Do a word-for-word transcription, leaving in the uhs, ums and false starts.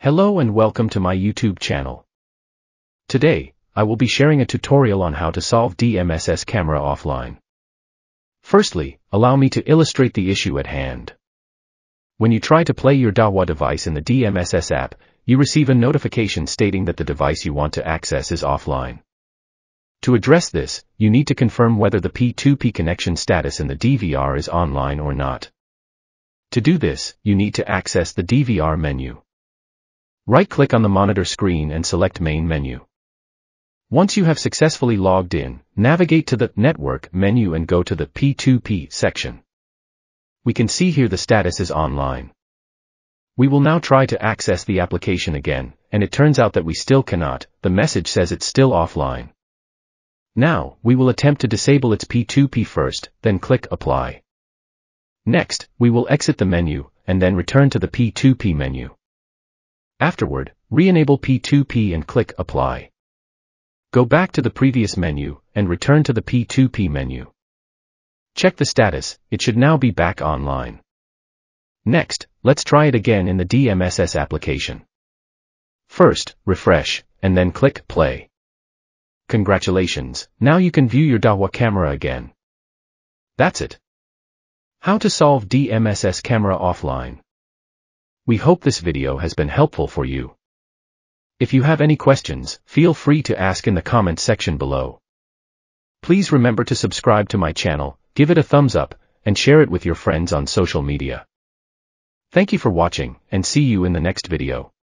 Hello and welcome to my YouTube channel. Today, I will be sharing a tutorial on how to solve D M S S camera offline. Firstly, allow me to illustrate the issue at hand. When you try to play your Dahua device in the D M S S app, you receive a notification stating that the device you want to access is offline. To address this, you need to confirm whether the P two P connection status in the D V R is online or not. To do this, you need to access the D V R menu. Right-click on the monitor screen and select Main menu. Once you have successfully logged in, navigate to the Network menu and go to the P two P section. We can see here the status is online. We will now try to access the application again, and it turns out that we still cannot. The message says it's still offline. Now, we will attempt to disable its P two P first, then click Apply. Next, we will exit the menu, and then return to the P two P menu. Afterward, re-enable P two P and click Apply. Go back to the previous menu, and return to the P two P menu. Check the status, it should now be back online. Next, let's try it again in the D M S S application. First, refresh, and then click Play. Congratulations, now you can view your Dahua camera again. That's it. How to solve D M S S camera offline. We hope this video has been helpful for you. If you have any questions, feel free to ask in the comments section below. Please remember to subscribe to my channel, give it a thumbs up, and share it with your friends on social media. Thank you for watching, and see you in the next video.